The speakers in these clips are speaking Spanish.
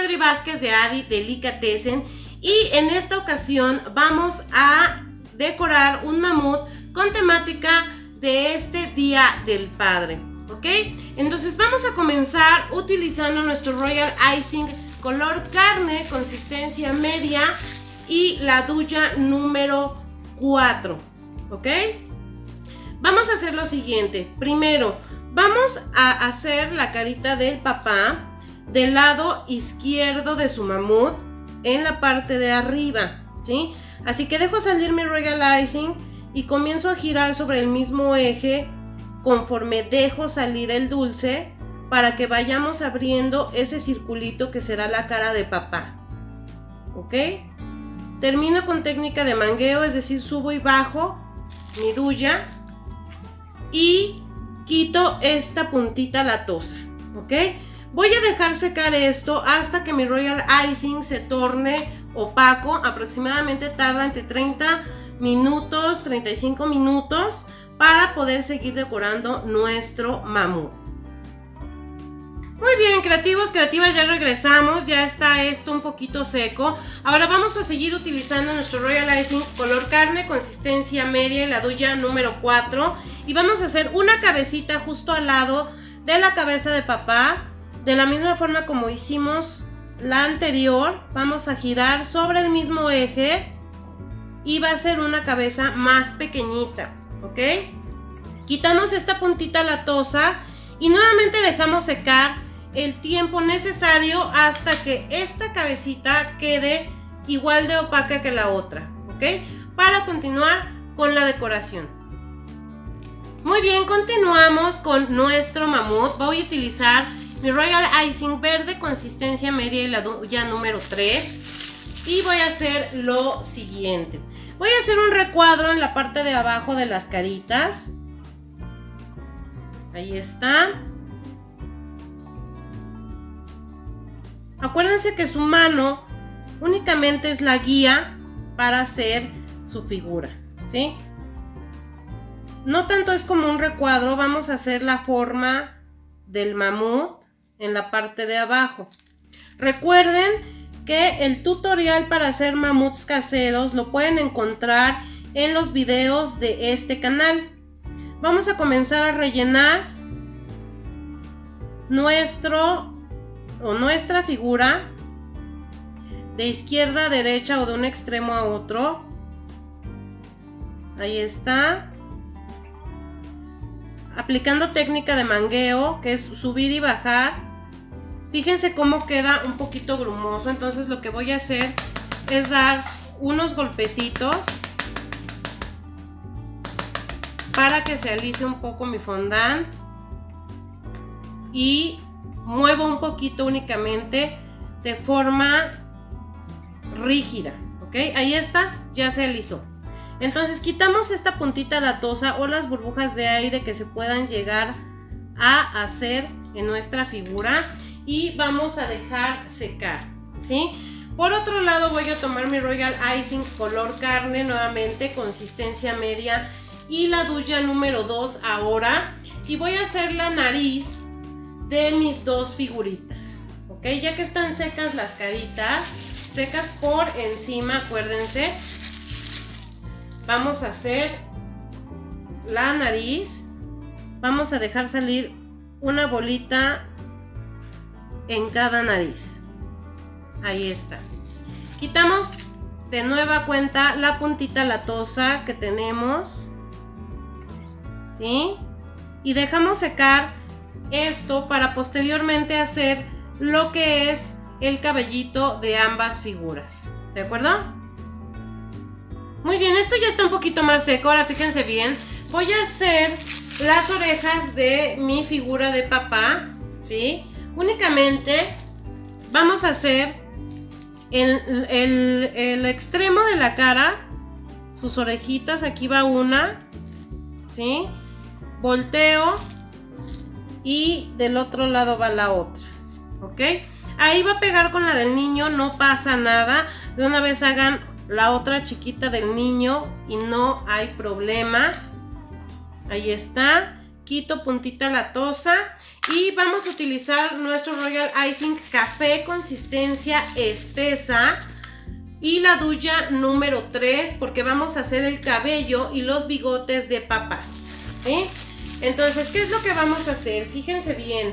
Adri Vázquez de Adi Delicatessen y en esta ocasión vamos a decorar un mamut con temática de este Día del Padre, ¿ok? Entonces vamos a comenzar utilizando nuestro Royal Icing color carne, consistencia media y la duya número 4, ¿ok? Vamos a hacer lo siguiente. Primero vamos a hacer la carita del papá del lado izquierdo de su mamut en la parte de arriba, ¿sí? Así que dejo salir mi Royal Icing y comienzo a girar sobre el mismo eje conforme dejo salir el dulce para que vayamos abriendo ese circulito que será la cara de papá, ¿ok? Termino con técnica de mangueo, es decir, subo y bajo mi duya y quito esta puntita latosa, ¿ok? Voy a dejar secar esto hasta que mi Royal Icing se torne opaco. Aproximadamente tarda entre 30 minutos, 35 minutos para poder seguir decorando nuestro mamut. Muy bien, creativos, creativas, ya regresamos, ya está esto un poquito seco. Ahora vamos a seguir utilizando nuestro Royal Icing color carne, consistencia media y la duya número 4. Y vamos a hacer una cabecita justo al lado de la cabeza de papá. De la misma forma como hicimos la anterior, vamos a girar sobre el mismo eje y va a ser una cabeza más pequeñita, ¿ok? Quitamos esta puntita latosa y nuevamente dejamos secar el tiempo necesario hasta que esta cabecita quede igual de opaca que la otra, ¿ok? Para continuar con la decoración. Muy bien, continuamos con nuestro mamut. Voy a utilizar mi Royal Icing verde, consistencia media y la duya número 3. Y voy a hacer lo siguiente. Voy a hacer un recuadro en la parte de abajo de las caritas. Ahí está. Acuérdense que su mano únicamente es la guía para hacer su figura, ¿sí? No tanto es como un recuadro, vamos a hacer la forma del mamut en la parte de abajo. Recuerden que el tutorial para hacer mamuts caseros lo pueden encontrar en los videos de este canal. Vamos a comenzar a rellenar nuestra figura de izquierda a derecha o de un extremo a otro. Ahí está. Aplicando técnica de mangueo, que es subir y bajar. Fíjense cómo queda un poquito grumoso, entonces lo que voy a hacer es dar unos golpecitos para que se alice un poco mi fondant y muevo un poquito únicamente de forma rígida, ¿ok? Ahí está, ya se alisó. Entonces quitamos esta puntita latosa o las burbujas de aire que se puedan llegar a hacer en nuestra figura y vamos a dejar secar, ¿sí? Por otro lado voy a tomar mi Royal Icing color carne nuevamente, consistencia media y la duya número 2 ahora, y voy a hacer la nariz de mis dos figuritas, ¿ok? Ya que están secas las caritas, secas por encima, acuérdense. Vamos a hacer la nariz. Vamos a dejar salir una bolita en cada nariz. Ahí está. Quitamos de nueva cuenta la puntita latosa que tenemos, ¿sí? Y dejamos secar esto para posteriormente hacer lo que es el cabellito de ambas figuras. ¿De acuerdo? Muy bien, esto ya está un poquito más seco. Ahora fíjense bien, voy a hacer las orejas de mi figura de papá, ¿sí? Únicamente vamos a hacer el extremo de la cara, sus orejitas, aquí va una, ¿sí? Volteo y del otro lado va la otra, ¿ok? Ahí va a pegar con la del niño, no pasa nada. De una vez hagan la otra chiquita del niño y no hay problema. Ahí está. piquito, puntita latosa. Y vamos a utilizar nuestro Royal Icing café consistencia espesa. Y la duya número 3, porque vamos a hacer el cabello y los bigotes de papá, ¿sí? Entonces, ¿qué es lo que vamos a hacer? Fíjense bien.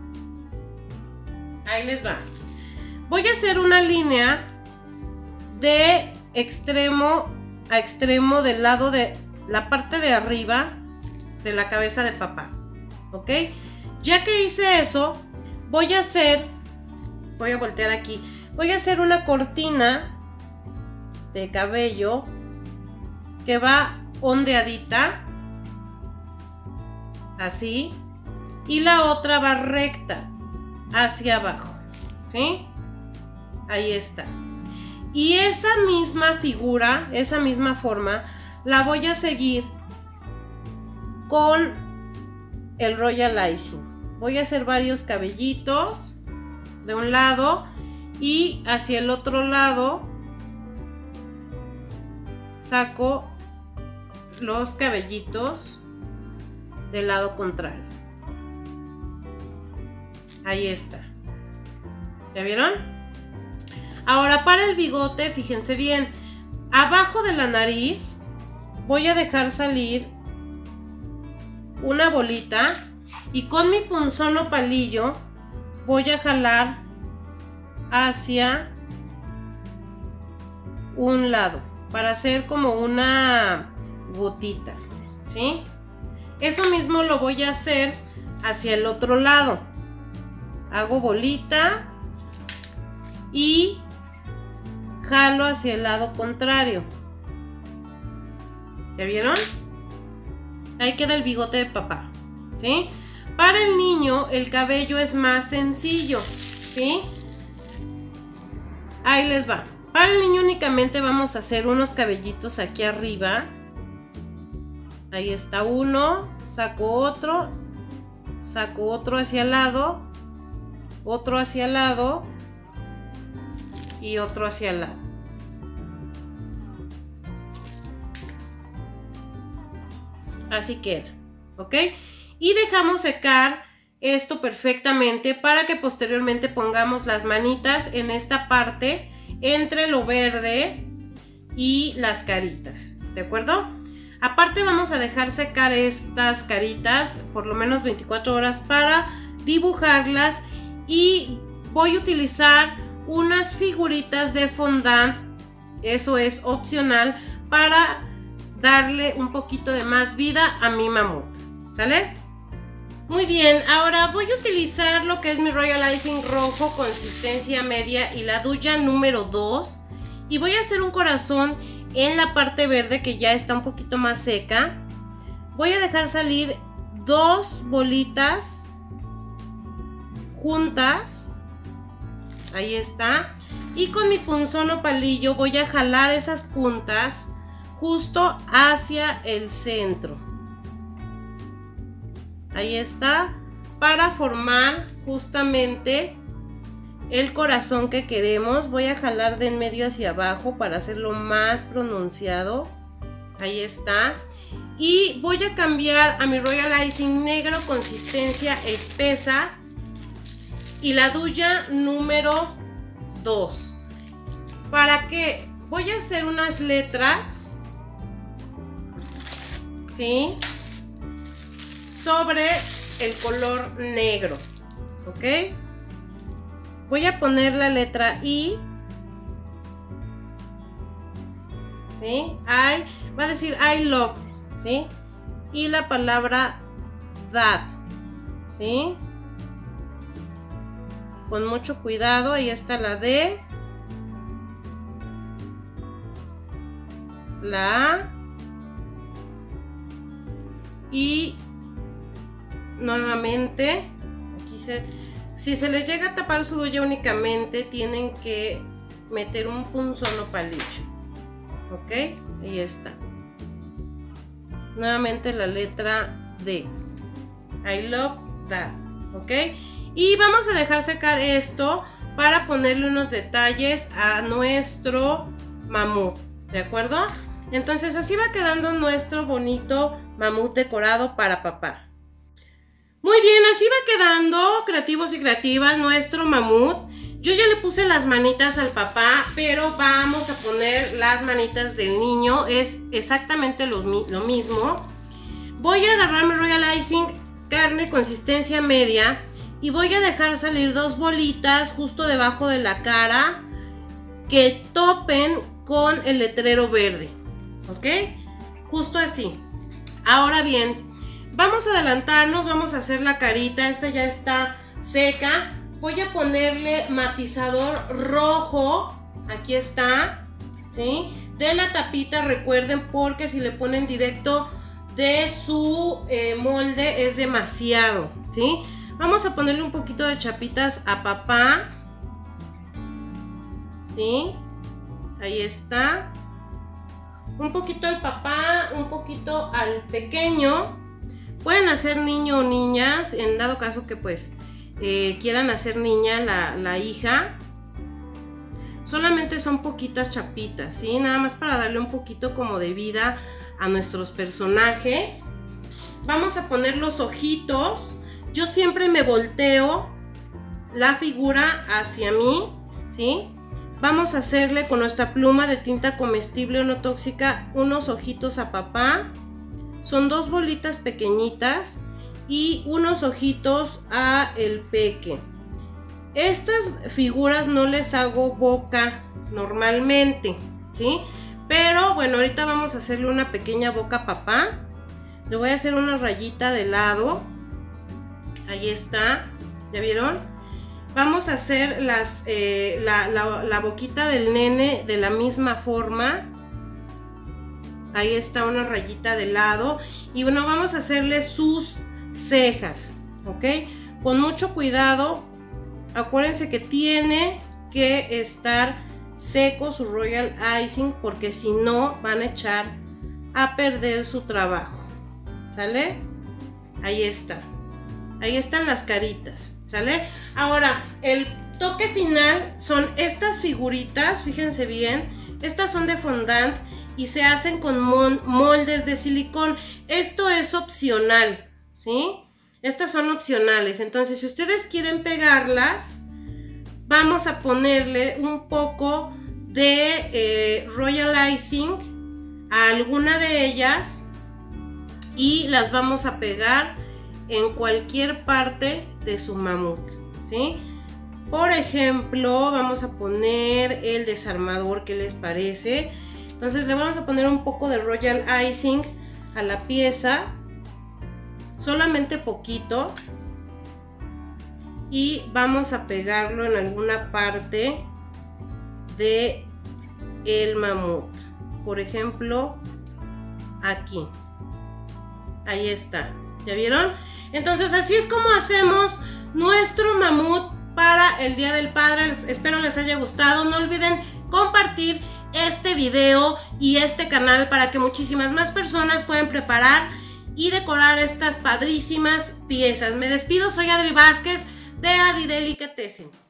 Ahí les va. Voy a hacer una línea de extremo a extremo del lado de la parte de arriba de la cabeza de papá, ¿ok? Ya que hice eso, voy a voltear aquí, voy a hacer una cortina de cabello que va ondeadita, así, y la otra va recta hacia abajo, ¿sí? Ahí está. Y esa misma figura, esa misma forma, la voy a seguir con el Royal Icing. Voy a hacer varios cabellitos de un lado y hacia el otro lado saco los cabellitos del lado contrario. Ahí está. ¿Ya vieron? Ahora para el bigote, fíjense bien, abajo de la nariz voy a dejar salir una bolita y con mi punzón o palillo voy a jalar hacia un lado para hacer como una gotita, ¿sí? Eso mismo lo voy a hacer hacia el otro lado. Hago bolita y jalo hacia el lado contrario. ¿Ya vieron? Ahí queda el bigote de papá, ¿sí? Para el niño el cabello es más sencillo, ¿sí? Ahí les va. Para el niño únicamente vamos a hacer unos cabellitos aquí arriba. Ahí está uno, saco otro hacia el lado, otro hacia el lado y otro hacia el lado. Así queda, ¿ok? Y dejamos secar esto perfectamente para que posteriormente pongamos las manitas en esta parte entre lo verde y las caritas, ¿de acuerdo? Aparte vamos a dejar secar estas caritas por lo menos 24 horas para dibujarlas y voy a utilizar unas figuritas de fondant, eso es opcional, para darle un poquito de más vida a mi mamut, ¿sale? Muy bien, ahora voy a utilizar lo que es mi Royal Icing rojo consistencia media y la duya número 2 y voy a hacer un corazón en la parte verde que ya está un poquito más seca. Voy a dejar salir dos bolitas juntas, ahí está, y con mi punzón o palillo voy a jalar esas puntas justo hacia el centro. Ahí está, para formar justamente el corazón que queremos. Voy a jalar de en medio hacia abajo para hacerlo más pronunciado. Ahí está. Y voy a cambiar a mi Royal Icing negro consistencia espesa y la duya número 2. ¿Para qué? Voy a hacer unas letras, ¿sí?, sobre el color negro, ¿ok? Voy a poner la letra I, ¿sí? Va a decir I love, ¿sí? Y la palabra dad, ¿sí? Con mucho cuidado, ahí está la D, la A y nuevamente aquí si se les llega a tapar su duya únicamente tienen que meter un punzón o palillo, ok, ahí está. Nuevamente la letra D, I love that, ok. Y vamos a dejar secar esto para ponerle unos detalles a nuestro mamut, ¿de acuerdo? Entonces así va quedando nuestro bonito mamut decorado para papá. Muy bien, así va quedando, creativos y creativas, nuestro mamut. Yo ya le puse las manitas al papá, pero vamos a poner las manitas del niño. Es exactamente lo mismo. Voy a agarrar mi Royal Icing, carne consistencia media, y voy a dejar salir 2 bolitas justo debajo de la cara que topen con el letrero verde, ¿ok? Justo así. Ahora bien, vamos a adelantarnos, vamos a hacer la carita. Esta ya está seca. Voy a ponerle matizador rojo, aquí está, ¿sí? De la tapita, recuerden, porque si le ponen directo de su molde es demasiado, ¿sí? Vamos a ponerle un poquito de chapitas a papá, ¿sí? Ahí está. Un poquito al papá, un poquito al pequeño. Pueden hacer niño o niñas, en dado caso que pues quieran hacer niña la hija. Solamente son poquitas chapitas, ¿sí? Nada más para darle un poquito como de vida a nuestros personajes. Vamos a poner los ojitos. Yo siempre me volteo la figura hacia mí, ¿sí? Vamos a hacerle con nuestra pluma de tinta comestible o no tóxica unos ojitos a papá. Son 2 bolitas pequeñitas y unos ojitos a el peque. Estas figuras no les hago boca normalmente, ¿sí? Pero bueno, ahorita vamos a hacerle una pequeña boca a papá. Le voy a hacer una rayita de lado. Ahí está, ¿ya vieron? Vamos a hacer la boquita del nene de la misma forma. Ahí está una rayita de lado. Y bueno, vamos a hacerle sus cejas, ¿ok? Con mucho cuidado. Acuérdense que tiene que estar seco su Royal Icing, porque si no van a echar a perder su trabajo, ¿sale? Ahí está. Ahí están las caritas, ¿sale? Ahora, el toque final son estas figuritas, fíjense bien. Estas son de fondant y se hacen con moldes de silicón. Esto es opcional, ¿sí? Estas son opcionales. Entonces, si ustedes quieren pegarlas, vamos a ponerle un poco de Royal Icing a alguna de ellas y las vamos a pegar en cualquier parte de su mamut, ¿sí? Por ejemplo, vamos a poner el desarmador, ¿qué les parece? Entonces le vamos a poner un poco de Royal Icing a la pieza, solamente poquito, y vamos a pegarlo en alguna parte de el mamut. Por ejemplo, aquí. Ahí está. ¿Ya vieron? Entonces así es como hacemos nuestro mamut para el Día del Padre. Espero les haya gustado. No olviden compartir este video y este canal para que muchísimas más personas puedan preparar y decorar estas padrísimas piezas. Me despido, soy Adri Vázquez de Adi Delicatessen.